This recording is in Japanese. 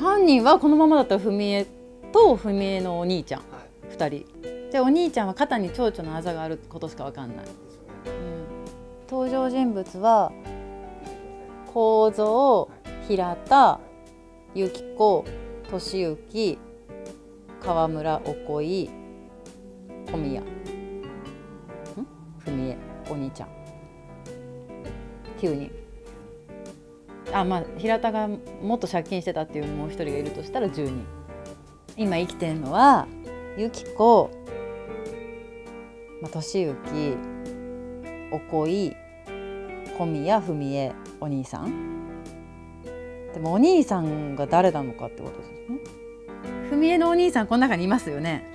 犯人はこのままだったら文江と文江のお兄ちゃん、 はい、 2人で、お兄ちゃんは肩に蝶々のあざがあることしか分かんない。登場人物は幸三、平田、由紀子、俊之、川村、おこい、小宮、文江、お兄ちゃん、9人。まあ平田がもっと借金してたっていうもう一人がいるとしたら10人。今生きてるのは由紀子、俊之、おこい、小宮、文江、お兄さん。でもお兄さんが誰なのかってことですね。文江のお兄さんこの中にいますよね。